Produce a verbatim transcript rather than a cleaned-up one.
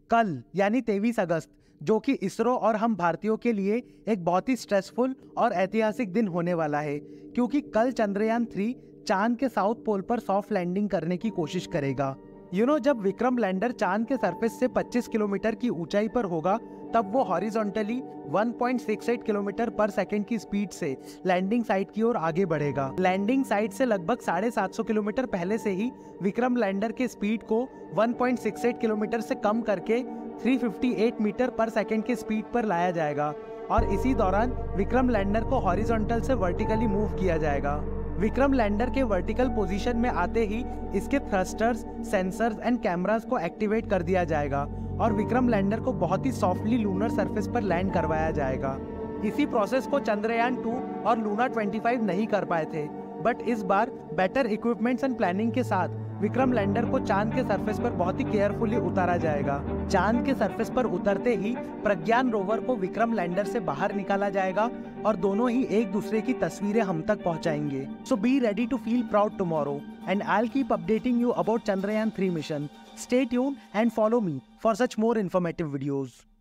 कल यानी तेईस अगस्त, जो कि इसरो और हम भारतीयों के लिए एक बहुत ही स्ट्रेसफुल और ऐतिहासिक दिन होने वाला है, क्योंकि कल चंद्रयान थ्री चांद के साउथ पोल पर सॉफ्ट लैंडिंग करने की कोशिश करेगा। यू you नो know, जब विक्रम लैंडर चांद के सरफेस से पच्चीस किलोमीटर की ऊंचाई पर होगा, तब वो horizontally one point six eight kilometre per second की स्पीड से लैंडिंग साइट की ओर आगे बढ़ेगा। लैंडिंग साइट से लगभग साढ़े सात सौ किलोमीटर पहले से ही विक्रम लैंडर के स्पीड को one point six eight kilometre से कम करके तीन सौ अट्ठावन मीटर पर सेकंड की स्पीड पर लाया जाएगा और इसी दौरान विक्रम लैंडर को हॉरिजॉन्टल से वर्टिकली मूव किया जाएगा। विक्रम लैंडर के वर्टिकल पोजीशन में आते ही इसके थ्रस्टर्स, सेंसर्स एंड कैमरास को एक्टिवेट कर दिया जाएगा और विक्रम लैंडर को बहुत ही सॉफ्टली लूनर सरफेस पर लैंड करवाया जाएगा। इसी प्रोसेस को चंद्रयान टू और लूना पच्चीस नहीं कर पाए थे, बट इस बार बेटर इक्विपमेंट्स एंड प्लानिंग के साथ विक्रम लैंडर को चांद के सरफेस पर बहुत ही केयरफुली उतारा जाएगा। चांद के सरफेस पर उतरते ही प्रज्ञान रोवर को विक्रम लैंडर से बाहर निकाला जाएगा और दोनों ही एक दूसरे की तस्वीरें हम तक पहुंचाएंगे। So be ready to feel proud tomorrow and I will keep updating you about Chandrayaan three mission. Stay tuned and follow me for such more informative videos.